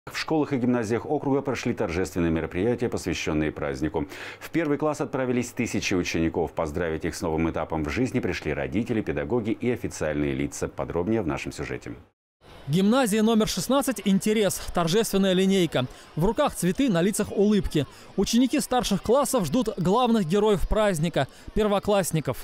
В школах и гимназиях округа прошли торжественные мероприятия, посвященные празднику. В первый класс отправились тысячи учеников. Поздравить их с новым этапом в жизни пришли родители, педагоги и официальные лица. Подробнее в нашем сюжете. Гимназия номер 16 «Интерес». Торжественная линейка. В руках цветы, на лицах улыбки. Ученики старших классов ждут главных героев праздника – первоклассников.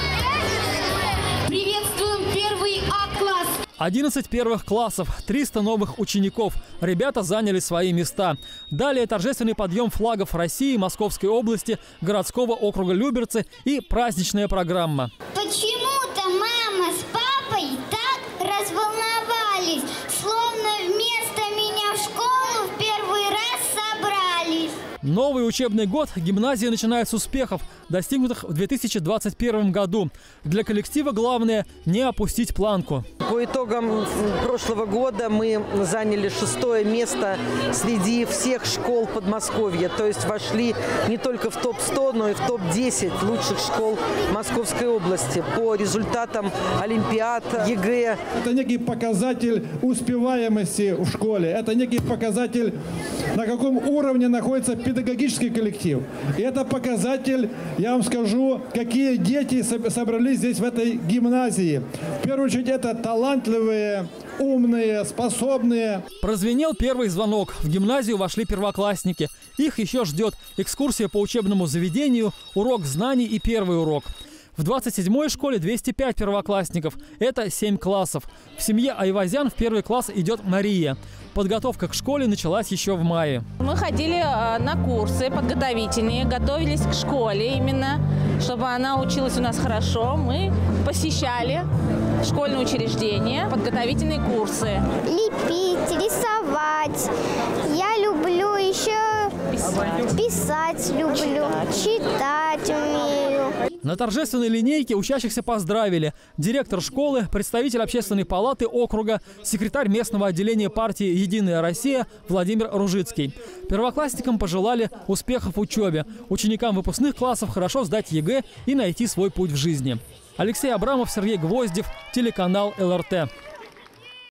Приветствуем первый А-класс. 11 первых классов, 300 новых учеников. Ребята заняли свои места. Далее торжественный подъем флагов России, Московской области, городского округа Люберцы и праздничная программа. Почему-то мама с папой так разволновались, словно вместо меня в школу в первый раз собрались. Новый учебный год гимназия начинает с успехов, достигнутых в 2021 году. Для коллектива главное – не опустить планку. По итогам прошлого года мы заняли 6-е место среди всех школ Подмосковья. То есть вошли не только в топ-100, но и в топ-10 лучших школ Московской области по результатам олимпиад, ЕГЭ. Это некий показатель успеваемости в школе. Это некий показатель, на каком уровне находится педагогический коллектив. И это показатель, я вам скажу, какие дети собрались здесь в этой гимназии. В первую очередь это талантливые, умные, способные. Прозвенел первый звонок. В гимназию вошли первоклассники. Их еще ждет экскурсия по учебному заведению, урок знаний и первый урок. В 27-й школе 205 первоклассников. Это 7 классов. В семье Айвазян в первый класс идет Мария. Подготовка к школе началась еще в мае. Мы ходили на курсы подготовительные, готовились к школе именно, чтобы она училась у нас хорошо. Мы посещали школьные учреждения, подготовительные курсы. Лепить, рисовать. Я люблю еще писать люблю, читать умею. На торжественной линейке учащихся поздравили директор школы, представитель общественной палаты округа, секретарь местного отделения партии «Единая Россия» Владимир Ружицкий. Первоклассникам пожелали успехов в учебе, ученикам выпускных классов хорошо сдать ЕГЭ и найти свой путь в жизни. Алексей Абрамов, Сергей Гвоздев, телеканал ЛРТ.